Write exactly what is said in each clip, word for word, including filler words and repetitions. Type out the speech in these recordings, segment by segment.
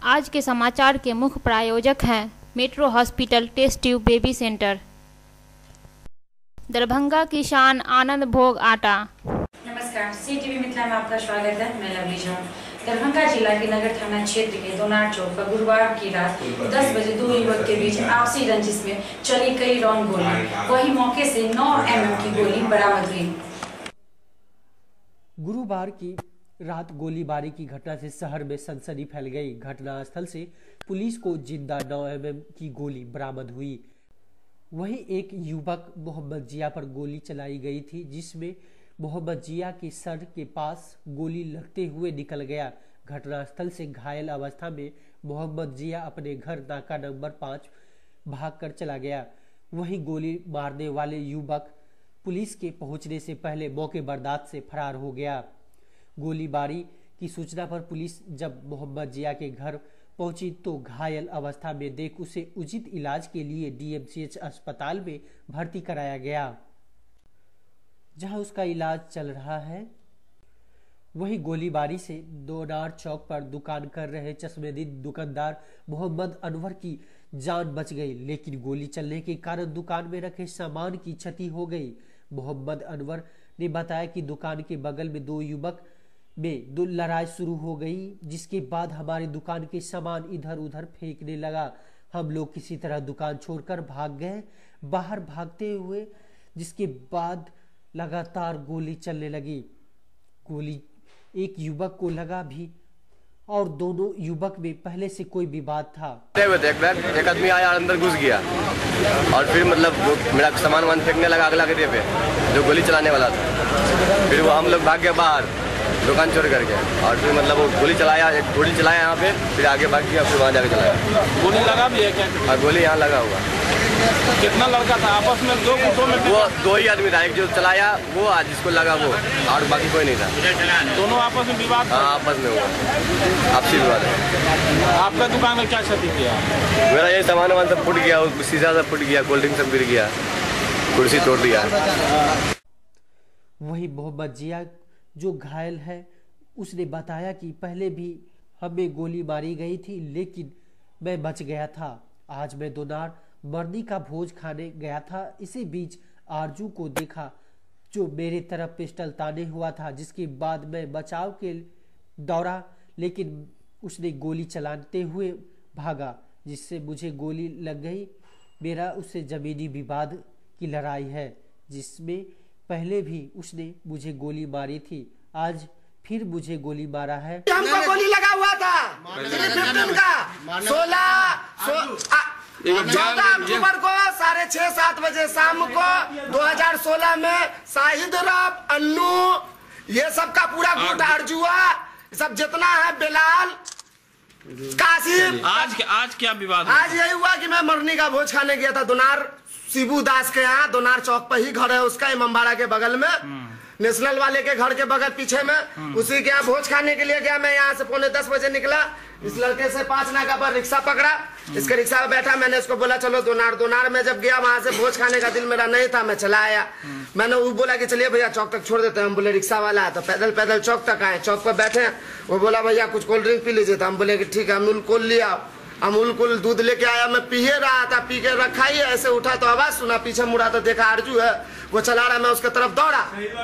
आज के समाचार के मुख्य प्रायोजक हैं metro hospital test tube baby centre, Darbhanga की शान आनंद भोग आटा। नमस्कार, सी टीवी मिथिला में आपका स्वागत है। मैं लवली झा। दरभंगा जिला के नगर थाना क्षेत्र के दोनार चौक पर गुरुवार की रात दस बजे दो युवक के बीच आपसी रंजिश में चली कई राउंड गोली, वहीं मौके से नौ एम एम की गोली बरामद हुई। गुरुवार की रात गोलीबारी की घटना से शहर में सनसनी फैल गई। घटनास्थल से पुलिस को जिंदा नौ एम एम की गोली बरामद हुई। वहीं एक युवक मोहम्मद जिया पर गोली चलाई गई थी, जिसमें मोहम्मद जिया के सर के पास गोली लगते हुए निकल गया। घटनास्थल से घायल अवस्था में मोहम्मद जिया अपने घर नाका नंबर पाँच भागकर चला गया। वहीं गोली मारने वाले युवक पुलिस के पहुंचने से पहले मौके बर्दाश्त से फरार हो गया। गोलीबारी की सूचना पर पुलिस जब मोहम्मद जिया के घर पहुंची तो घायल अवस्था में देख उसे उचित इलाज के लिए डी एम सी एच अस्पताल में भर्ती कराया गया, जहां उसका इलाज चल रहा है। वहीं गोलीबारी से दोनार चौक पर दुकान कर रहे चश्मेदीद दुकानदार मोहम्मद अनवर की जान बच गई, लेकिन गोली चलने के कारण दुकान में रखे सामान की क्षति हो गई। मोहम्मद अनवर ने बताया कि दुकान के बगल में दो युवक में दो लड़ाई शुरू हो गई, जिसके बाद हमारी दुकान के सामान इधर उधर फेंकने लगा। हम लोग किसी तरह दुकान छोड़कर भाग गए बाहर भागते हुए, जिसके बाद लगातार गोली चलने लगी। गोली एक युवक को लगा भी और दोनों युवक में पहले से कोई विवाद था। एक आदमी आया अंदर घुस गया और फिर मतलब मेरा सामान वामान फेंकने लगा अगला गड्ढे पे, जो गोली चलाने वाला था। फिर वो हम लोग भाग गए बाहर दुकान छोड़ करके, और फिर मतलब वो गोली चलाया, एक गोली चलाया यहाँ पे, फिर आगे भाग गया, फिर वहाँ जाके चलाया। गोली लगा भी है क्या? और गोली यहाँ लगा हुआ। कितना लड़का था आपस में? दो गुटों में? वो दो ही आदमी था, एक जो चलाया वो, आज जिसको लगा वो, और बाकी कोई नहीं था। दोनों आपस में विवाद? हाँ, आपस में हुआ, आपसी विवाद है। आपका दुकान में क्या क्षति किया? मेरा ये सामान वामान सब फूट गया, शीशा सब फूट गया, कोल्ड ड्रिंक सब गिर गया, कुर्सी तोड़ दिया। वही मोहम्मद जिया जो घायल है, उसने बताया कि पहले भी हमें गोली मारी गई थी, लेकिन मैं बच गया था। आज मैं दोनार मरनी का भोज खाने गया था, इसी बीच आरजू को देखा जो मेरे तरफ पिस्टल ताने हुआ था, जिसके बाद मैं बचाव के दौड़ा, लेकिन उसने गोली चलाते हुए भागा, जिससे मुझे गोली लग गई। मेरा उससे जमीनी विवाद की लड़ाई है, जिसमें पहले भी उसने मुझे गोली मारी थी, आज फिर मुझे गोली मारा है। हमको गोली लगा हुआ था का सोलह चौदह अक्टूबर को साढ़े छह सात बजे शाम को दो हजार सोलह में शाहिद रब, अन्नू, ये सब का पूरा गुट, अर्जुआ सब जितना है, बिलाल, कासिम। आज आज क्या विवाद? आज यही हुआ कि मैं मरनी का भोज खाने गया था दोनार शिबू दास के यहाँ। दोनार चौक पर ही घर है उसका, इमामबाड़ा के बगल में, नेशनल वाले के घर के बगल पीछे में, उसी के यहाँ भोज खाने के लिए गया। मैं यहाँ से पौने दस बजे निकला, इस लड़के से पांच नाका पर रिक्शा पकड़ा, इसके रिक्शा में बैठा। मैंने उसको बोला चलो दोनार। दोनार में जब गया वहां से भोज खाने का दिल मेरा नहीं था, मैं चला आया। मैंने वो बोला कि चलिए भैया चौक तक छोड़ देते हैं। हम बोले रिक्शा वाला है, तो पैदल पैदल चौक तक आए। चौक पर बैठे, वो बोला भैया कुछ कोल्ड ड्रिंक पी लीजिए, तो हम बोले कि ठीक है। अमूल कूल लिया, अमूल कूल दूध लेके आया, मैं पिए रहा था, पी के रखा ही ऐसे उठा तो आवाज सुना, पीछे मुड़ा तो देखा आरजू है, वो चला रहा, मैं उसके तरफ दौड़ा।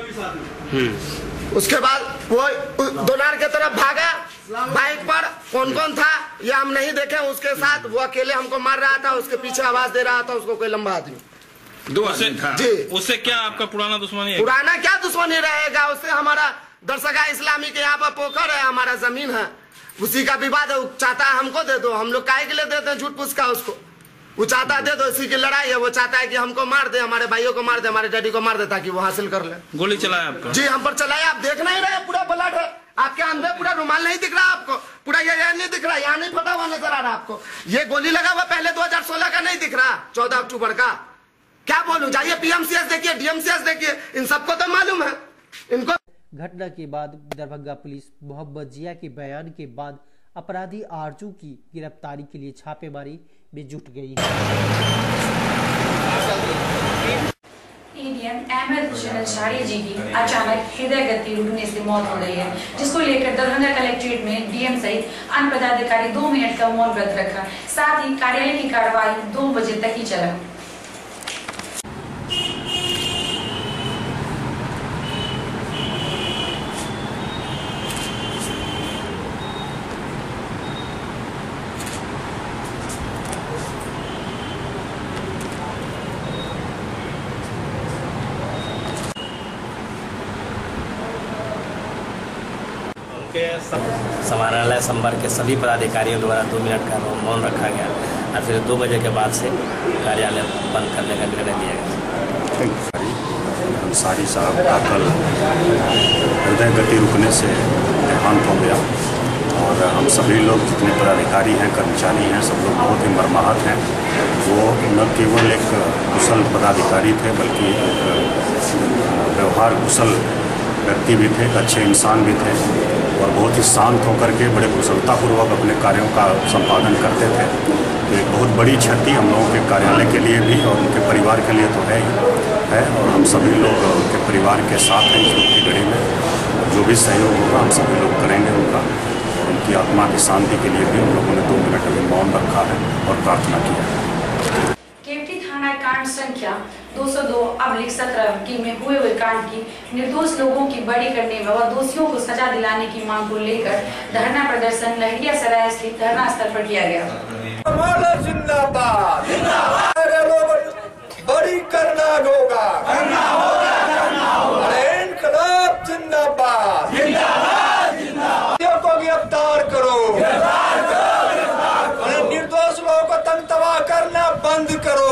उसके बाद वो दोनार के तरफ भागा बाइक पर। कौन कौन था ये हम नहीं देखे उसके साथ, वो अकेले हमको मार रहा था, उसके पीछे आवाज दे रहा था उसको कोई लंबा आदमी। दो से जी। उससे क्या आपका पुराना दुश्मनी है? पुराना क्या दुश्मनी रहेगा उससे? हमारा दरसगा इस्लामी के यहाँ पर पोखर है, हमारा जमीन है, उसी का विवाद है। चाहता है हमको दे दो, हम लोग काहे के लिए देते हैं झूठ पूछ का उसको? वो चाहता है दे दो, इसी की लड़ाई है। वो चाहता है कि हमको मार दे, हमारे भाइयों को मार दे, हमारे डैडी को मार दे, ताकि वो हासिल कर ले। गोली चलाया आपका? जी, हम पर चलाया। आप देख नहीं रहे, पूरा ब्लड है आपके अंदर, पूरा रुमाल नहीं दिख रहा आपको, पूरा ये नहीं दिख रहा, यहाँ नहीं फटा हुआ नजर आ रहा आपको। ये गोली लगा हुआ पहले दो हजार सोलह का नहीं दिख रहा, चौदह अक्टूबर का। क्या बोलूं? जाइए पी एम सी एस देखिए, डी एम सी एस देखिए, इन सबको तो मालूम है इनको। घटना के बाद दरभंगा पुलिस मोहम्मद जिया के बयान के बाद अपराधी आरजू की गिरफ्तारी के लिए छापेमारी में जुट गई है। डीएम अहमद हुसैन अंसारी जी की अचानक हृदय गति रुकने से मौत हो गई है, जिसको लेकर दरभंगा कलेक्ट्रेट में डीएम सहित अन्य पदाधिकारी दो मिनट का मौन व्रत रखा। साथ ही कार्यालय की कार्रवाई दो बजे तक ही चला। समाहरणालय संभाग के सभी पदाधिकारियों द्वारा दो मिनट का मौन रखा गया और फिर दो बजे के बाद से कार्यालय बंद करने का निर्णय लिया गया। अंसारी साहब का कल हृदय गति रुकने से देहांत हो गया और हम सभी लोग जितने पदाधिकारी हैं, कर्मचारी हैं, सब लोग बहुत ही मर्माहत हैं। वो न केवल एक कुशल पदाधिकारी थे बल्कि एक व्यवहार कुशल व्यक्ति भी थे, अच्छे इंसान भी थे और बहुत ही शांत होकर के बड़े कुशलतापूर्वक अपने कार्यों का संपादन करते थे। तो एक बहुत बड़ी क्षति हम लोगों के कार्यालय के लिए भी और उनके परिवार के लिए तो है ही है और हम सभी लोग उनके परिवार के साथ हैं इस वक्त की घड़ी में। जो भी सहयोग होगा हम सभी लोग करेंगे उनका और उनकी आत्मा की शांति के लिए भी हम लोगों ने दो मिनट अभी मौन रखा है और प्रार्थना की है। केवटी थाना कांड संख्या दो सौ दो अब्लिक सत्रह की में हुए हुए कांड की निर्दोष लोगों की बड़ी करने में व दोषियों को सजा दिलाने की मांग को लेकर धरना प्रदर्शन लहरिया सराय स्थित धरना स्थल पर किया गया। जिंदाबाद बड़ी करना होगा, करना होगा, करना होगा। इनकलाब जिंदाबाद, जिंदाबाद, जिंदाबाद। को गिरफ्तार करो, गिरफ्तार करो, गिरफ्तार करो। निर्दोष लोगों को तंग तबाह करना बंद करो।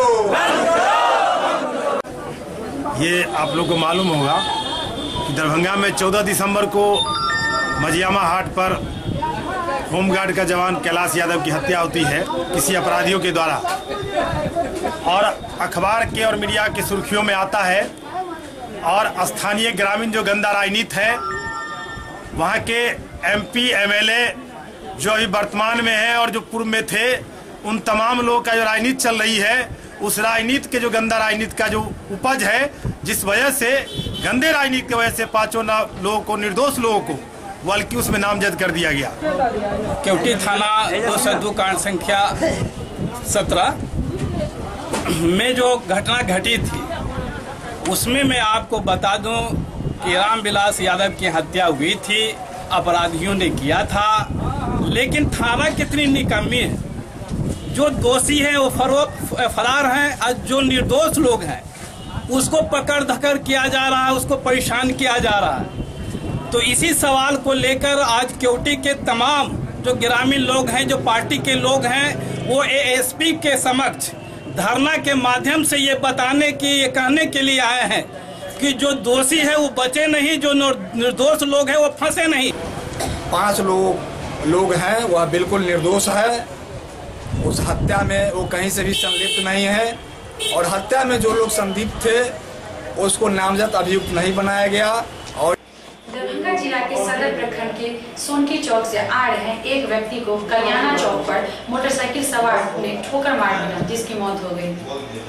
ये आप लोग को मालूम होगा कि दरभंगा में चौदह दिसंबर को मजियामा हाट पर होमगार्ड का जवान कैलाश यादव की हत्या होती है किसी अपराधियों के द्वारा और अखबार के और मीडिया की सुर्खियों में आता है और स्थानीय ग्रामीण जो गंदा राजनीति है वहाँ के एमपी एमएलए जो अभी वर्तमान में है और जो पूर्व में थे उन तमाम लोगों का जो राजनीति चल रही है उस राजनीति के जो गंदा राजनीति का जो उपज है जिस वजह से गंदे राजनीति की वजह से पांचों लोगों को निर्दोष लोगों को बल्कि उसमें नामजद कर दिया गया। केवटी थाना दो सौ दो कांड संख्या सत्रह में जो घटना घटी थी उसमें मैं आपको बता दूं कि रामविलास यादव की हत्या हुई थी, अपराधियों ने किया था, लेकिन थाना कितनी निकम्मी है। जो दोषी है वो फरार हैं और जो निर्दोष लोग हैं उसको पकड़ धकड़ किया जा रहा है, उसको परेशान किया जा रहा है। तो इसी सवाल को लेकर आज केवटी के तमाम जो ग्रामीण लोग हैं, जो पार्टी के लोग हैं, वो एएसपी के समक्ष धरना के माध्यम से ये बताने की ये कहने के लिए आए हैं कि जो दोषी है वो बचे नहीं, जो निर्दोष लोग हैं वो फंसे नहीं। पांच लोग लोग हैं वह बिल्कुल निर्दोष है, उस हत्या में वो कहीं से भी संलिप्त नहीं है और हत्या में जो लोग संदिग्ध थे उसको नामजद अभियुक्त नहीं बनाया गया। और दरभंगा जिला के सदर प्रखंड के सोनकी चौक से आ रहे एक व्यक्ति को कल्याणा चौक पर मोटरसाइकिल सवार ने ठोकर मार दिया जिसकी मौत हो गई।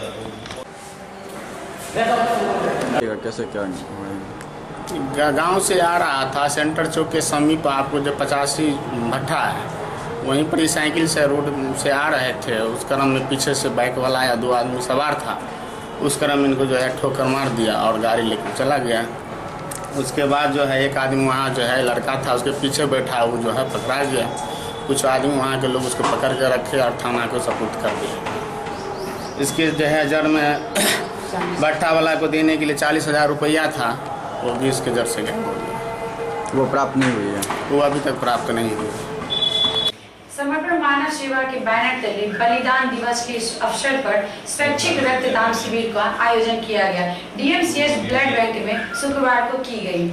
कैसे क्या गांव से आ रहा था सेंटर चौक के समीप, आपको जो पचासी भट्ठा है वहीं पर ही साइकिल से रोड से आ रहे थे। उस क्रम में पीछे से बाइक वाला आया, दो आदमी सवार था, उस क्रम में इनको जो है ठोकर मार दिया और गाड़ी लेकर चला गया। उसके बाद जो है एक आदमी वहाँ जो है लड़का था उसके पीछे बैठा, वो जो है पकड़ा गया। कुछ आदमी वहाँ के लोग उसको पकड़ के रखे और थाना को सपुर्द कर दिया। इसके जो है जड़ में भट्ठा वाला को देने के लिए चालीस हजार रुपया था, वो भी इसके जड़ से गया, वो प्राप्त नहीं हुई है, वो अभी तक प्राप्त नहीं हुई। समर्पण मानव सेवा के बैनर तले बलिदान दिवस के अवसर पर स्वैच्छिक रक्तदान शिविर का आयोजन किया गया। डीएमसीएच ब्लड बैंक में शुक्रवार को की गई।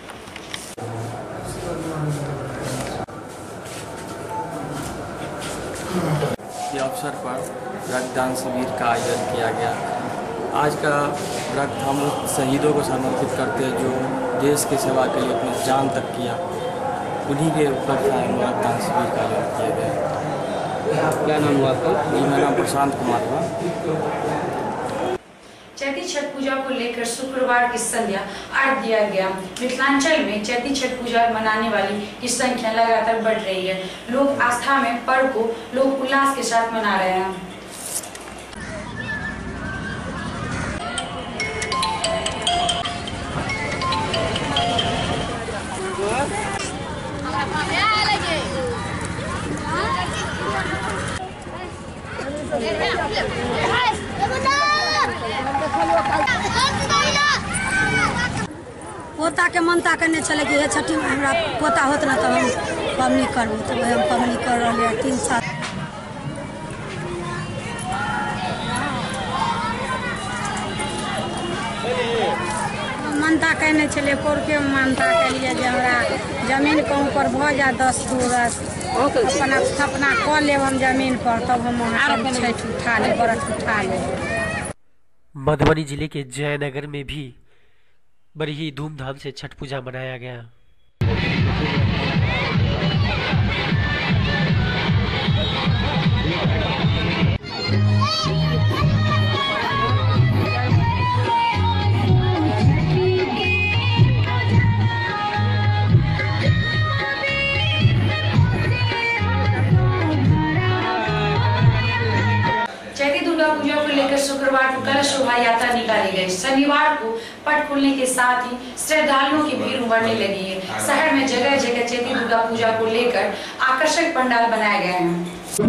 इस अवसर पर रक्तदान शिविर का आयोजन किया गया। आज का रक्त हम शहीदों को समर्पित करते हैं जो देश की सेवा के लिए अपनी जान तक किया, उन्हीं के उपलक्ष्य में रक्तदान शिविर का आयोजन किया गया। क्या नाम हुआ आपका? जी मेरा नाम प्रशांत कुमार हुआ। चैती छठ पूजा को लेकर शुक्रवार की संध्या अर्घ दिया गया। मिथिलांचल में चैती छठ पूजा मनाने वाली की संख्या लगातार बढ़ रही है। लोग आस्था में पर्व को लोग उल्लास के साथ मना रहे हैं। पोता के मनता करने चले कि छठी में हमरा पोता होत ना तो हम पबनी करबू, तो हम पबनी कर रहे हैं तीन साल। मनता कहने चले पोर के मनता के लिए जे हमरा जमीन के ऊपर भ जा दस दूरस अपना स्थापना कर लेब हम जमीन पर, तब हम वहाँ छठ उठा ले व्रत उठा ले। मधुबनी जिले के जयनगर में भी बड़ी ही धूमधाम से छठ पूजा मनाया गया। चैती दुर्गा पूजा को लेकर शुक्रवार को कलश शोभा यात्रा निकाली गई। शनिवार को पट खुलने के साथ ही श्रद्धालुओं की भीड़ उमड़ने लगी है। शहर में जगह जगह चैती दुर्गा पूजा को लेकर आकर्षक पंडाल बनाए गए हैं।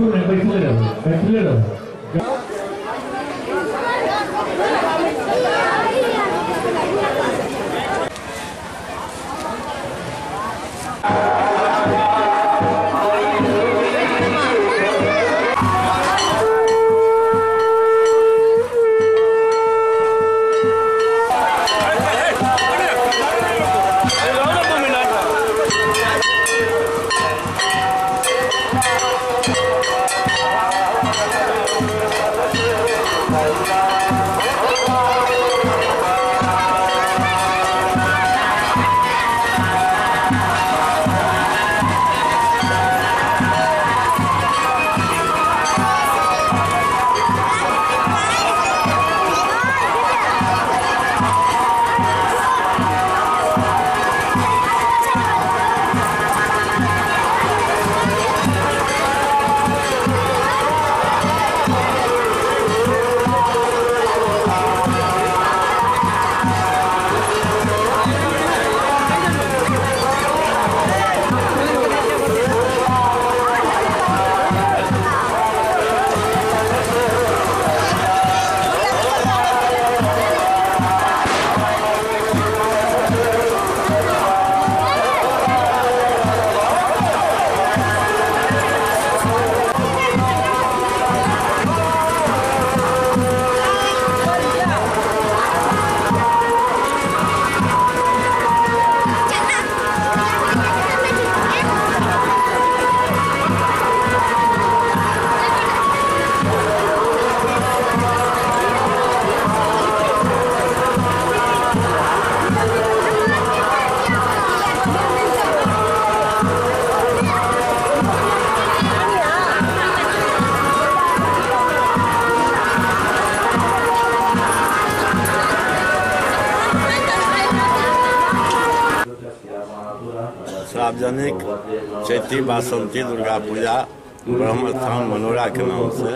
सार्वजनिक चैती बासंती दुर्गा पूजा ब्रह्म स्थान मनोरा के नाम से,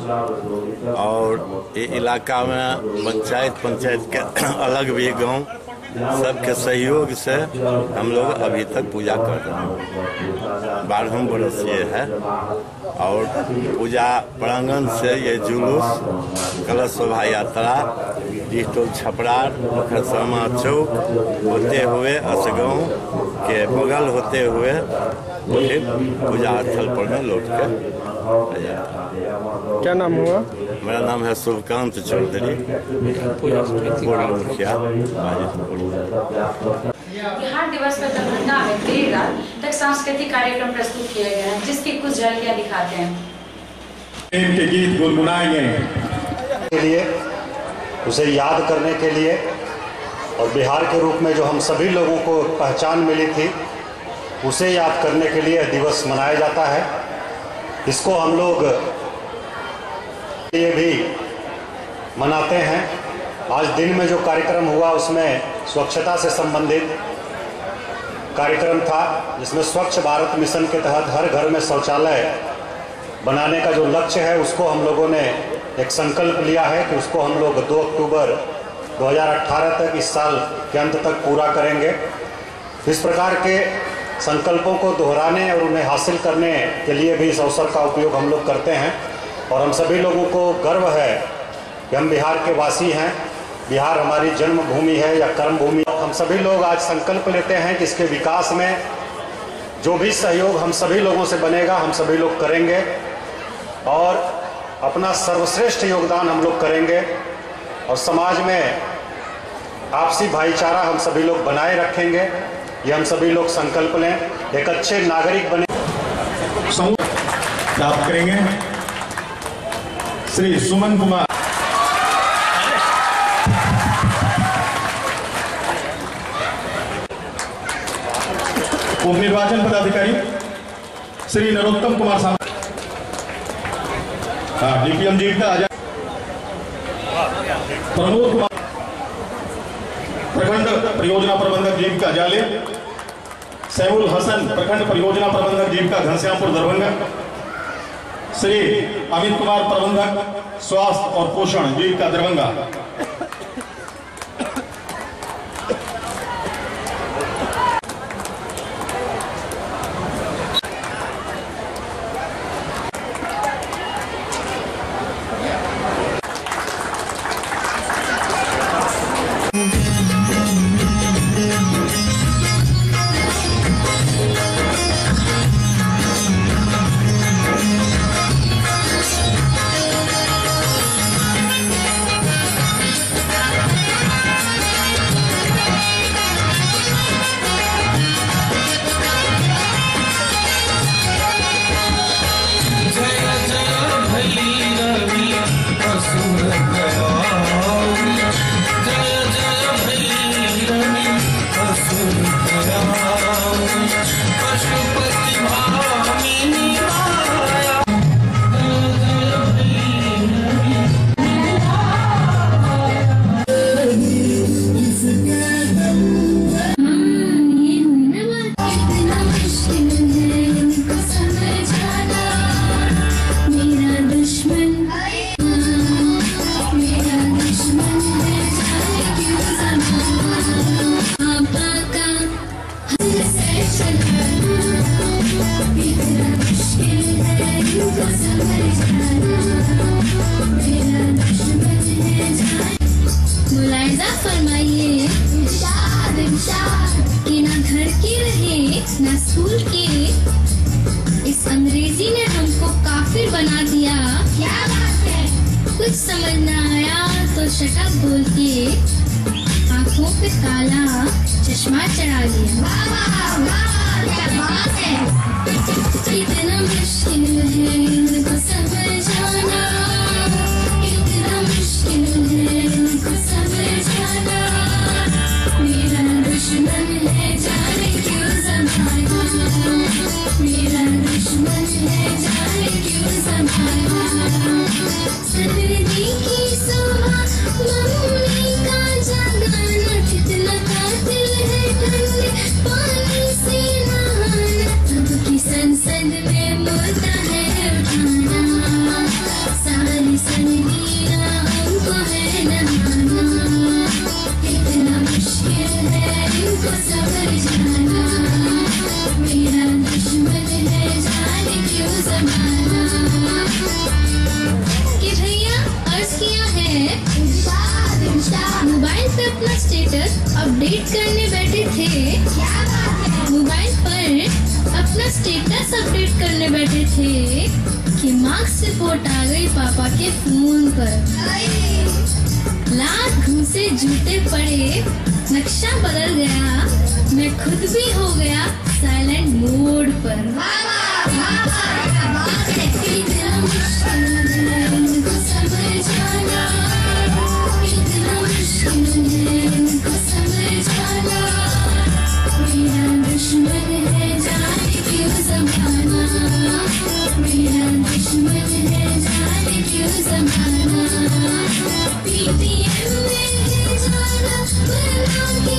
और ये इलाका में पंचायत पंचायत के अलग भी गांव सबके सहयोग से हम लोग अभी तक पूजा कर रहे हैं। बारहवें बरस ये है, और पूजा प्रांगण से ये जुलूस कलश शोभा यात्रा डिस्टोल छपरार खरसामा चौक होते हुए असगांव के बगल होते हुए फिर पूजा स्थल पर में लौट के। क्या नाम हुआ? मेरा नाम है शुभकांत चौधरी, पूर्व मुखिया। बिहार दिवस पर दरभंगा में देर रात तक सांस्कृतिक कार्यक्रम प्रस्तुत किए गए हैं, जिसकी कुछ झलकियां दिखाते हैं। के गीत गुनगुनाएंगे के लिए, उसे याद करने के लिए, और बिहार के रूप में जो हम सभी लोगों को पहचान मिली थी उसे याद करने के लिए दिवस मनाया जाता है। इसको हम लोग ये भी मनाते हैं आज दिन में जो कार्यक्रम हुआ उसमें स्वच्छता से संबंधित कार्यक्रम था, जिसमें स्वच्छ भारत मिशन के तहत हर घर में शौचालय बनाने का जो लक्ष्य है उसको हम लोगों ने एक संकल्प लिया है कि उसको हम लोग दो अक्टूबर दो हज़ार अठारह तक, इस साल के अंत तक पूरा करेंगे। इस प्रकार के संकल्पों को दोहराने और उन्हें हासिल करने के लिए भी इस अवसर का उपयोग हम लोग करते हैं। और हम सभी लोगों को गर्व है कि हम बिहार के वासी हैं, बिहार हमारी जन्मभूमि है या कर्मभूमि। हम सभी लोग आज संकल्प लेते हैं कि इसके विकास में जो भी सहयोग हम सभी लोगों से बनेगा हम सभी लोग करेंगे और अपना सर्वश्रेष्ठ योगदान हम लोग करेंगे और समाज में आपसी भाईचारा हम सभी लोग बनाए रखेंगे। ये हम सभी लोग संकल्प लें, एक अच्छे नागरिक बने। प्राप्त करेंगे श्री सुमन कुमार। उप निर्वाचन पदाधिकारी श्री नरोत्तम कुमार साहब। हाँ, डीपीएम जीविका आजाद। प्रमोद कुमार प्रखंड परियोजना प्रबंधक जीविका जाले। सैमुल हसन प्रखंड परियोजना प्रबंधक जीविका घनश्यामपुर दरभंगा। श्री अमित कुमार प्रबंधक स्वास्थ्य और पोषण जीविका दरभंगा। मुलायजा फरमाइए कि ना घर के रहे ना स्कूल के, इस अंग्रेजी ने हमको काफिर बना दिया। क्या बात है, कुछ समझ ना आया तो शटअप बोल के आंखों पे काला चश्मा चढ़ा लिया। वाह वाह वाह, क्या बात है। इतना मुश्किल है इनको समझाना, इतना मुश्किल है इनको समझाना। मेरा दुश्मन है जाने क्यों संभालना, मेरा दुश्मन है जाने क्यों संभालना। सर्दी की सुबह मम्मी का जगाना, कितना कातिल है ठंडे पानी से नहाना। सबकी संसद में मुद्दा है उठाना, सारी सर्दियाँ हमको है नहाना। कितना मुश्किल है इनको समझाना, मेरा दुश्मन है जाने क्यों संभालना। कि भैया अर्ज किया है, मोबाइल पे अपना स्टेटस अपडेट करने बैठे थे। मोबाइल पर अपना स्टेटस अपडेट करने बैठे थे कि मार्क्स रिपोर्ट आ गई पापा के फोन पर। लाख घूसे जूते पड़े, नक्शा बदल गया, मैं खुद भी हो गया साइलेंट मोड पर। इतना मुश्किल है इनको समझाना, इतना मुश्किल है इनको समझाना। मेरा दुश्मन है जाने क्यों संभालना, मेरा दुश्मन है जाने क्यों संभालना। पीटीएम में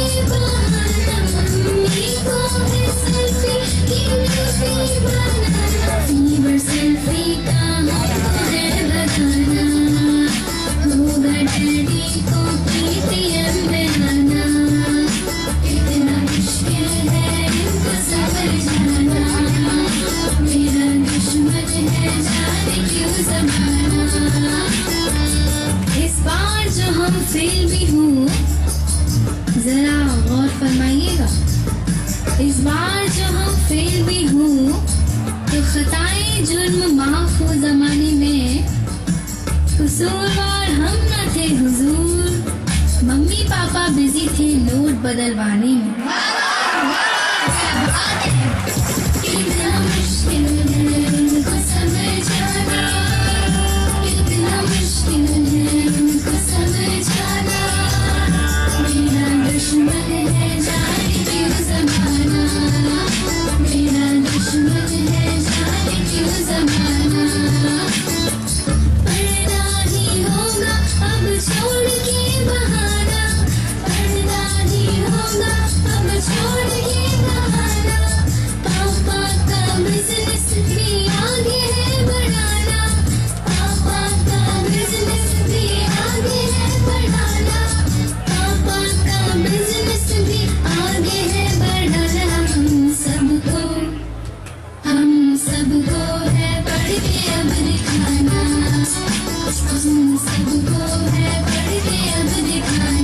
इस बार जो हम फेल भी हूँ, जरा गौर फरमाइएगा। इस बार जो हम फेल भी हूँ, तो खताएं जुर्म माफ हो जमाने में, कसूरवार हम न थे हुजूर, मम्मी पापा बिजी थे नोट बदलवाने में। कितना मुश्किल है उनको समझाना, कितना मुश्किल है उनको समझाना, मेरा दुश्मन है जाने क्यों ज़माना, मेरा दुश्मन है जाने क्यों ज़माना। पढ़ना ही होगा अब छोड़ के बहाना, पढ़ना ही होगा अब छोड़ के बहाना, पापा का बिजनेस भी आगे है बढ़ाना, पापा का बिजनेस भी आगे है बढ़ाना, पापा का बिजनेस भी आगे है बढ़ाना। हम सबको हम सबको है पढ़ के अब दिखाना, हम सबको है पढ़ के अब दिखाना।